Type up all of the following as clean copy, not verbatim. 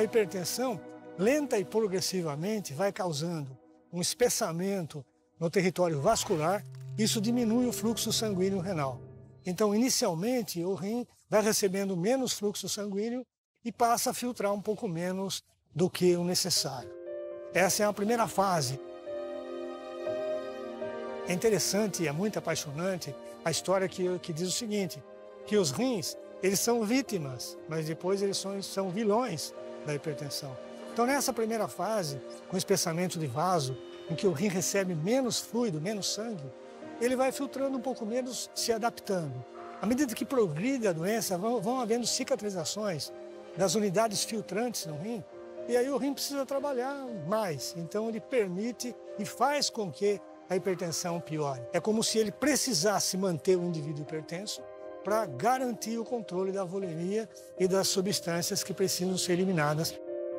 a hipertensão, lenta e progressivamente, vai causando um espessamento no território vascular. Isso diminui o fluxo sanguíneo renal. Então, inicialmente, o rim vai recebendo menos fluxo sanguíneo e passa a filtrar um pouco menos do que o necessário. Essa é a primeira fase. É interessante e é muito apaixonante a história que diz o seguinte, que os rins, eles são vítimas, mas depois eles são vilões da hipertensão. Então, nessa primeira fase, com espessamento de vaso, em que o rim recebe menos fluido, menos sangue, ele vai filtrando um pouco menos, se adaptando. À medida que progride a doença, vão havendo cicatrizações das unidades filtrantes no rim, e aí o rim precisa trabalhar mais. Então, ele permite e faz com que a hipertensão piore. É como se ele precisasse manter o indivíduo hipertenso para garantir o controle da volemia e das substâncias que precisam ser eliminadas.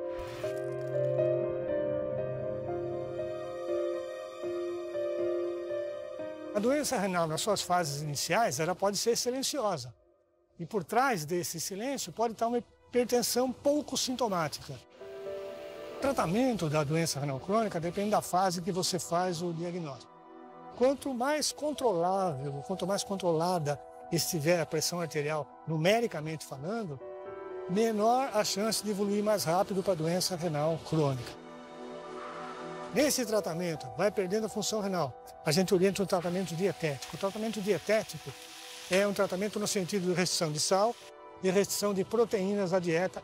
A doença renal, nas suas fases iniciais, ela pode ser silenciosa. E por trás desse silêncio pode estar uma hipertensão pouco sintomática. O tratamento da doença renal crônica depende da fase que você faz o diagnóstico. Quanto mais controlável, quanto mais controlada estiver a pressão arterial, numericamente falando, menor a chance de evoluir mais rápido para a doença renal crônica. Nesse tratamento, vai perdendo a função renal. A gente orienta um tratamento dietético. O tratamento dietético é um tratamento no sentido de restrição de sal e restrição de proteínas à dieta.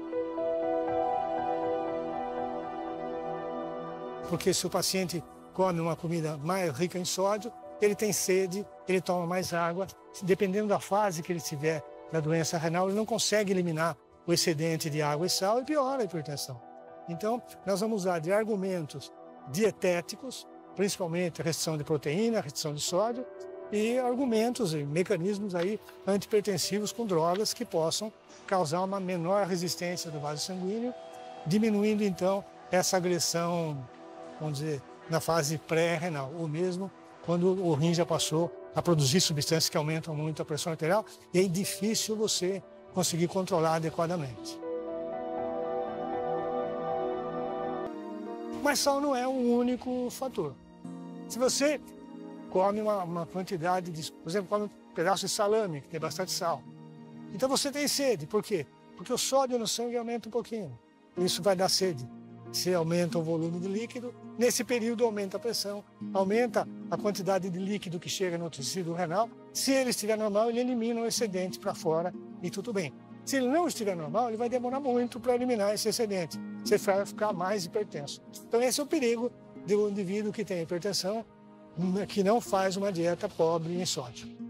Porque se o paciente come uma comida mais rica em sódio, ele tem sede, ele toma mais água. Dependendo da fase que ele tiver da doença renal, ele não consegue eliminar o excedente de água e sal e piora a hipertensão. Então, nós vamos usar de argumentos dietéticos, principalmente restrição de proteína, restrição de sódio, e argumentos e mecanismos aí antihipertensivos com drogas que possam causar uma menor resistência do vaso sanguíneo, diminuindo então essa agressão, vamos dizer, na fase pré-renal, ou mesmo quando o rim já passou a produzir substâncias que aumentam muito a pressão arterial, e é difícil você conseguir controlar adequadamente. Mas sal não é o único fator. Se você come uma quantidade de, por exemplo, come um pedaço de salame, que tem bastante sal, então você tem sede. Por quê? Porque o sódio no sangue aumenta um pouquinho. Isso vai dar sede. Se aumenta o volume de líquido, nesse período aumenta a pressão, aumenta a quantidade de líquido que chega no tecido renal. Se ele estiver normal, ele elimina o excedente para fora e tudo bem. Se ele não estiver normal, ele vai demorar muito para eliminar esse excedente. Você vai ficar mais hipertenso. Então esse é o perigo do indivíduo que tem hipertensão, que não faz uma dieta pobre em sódio.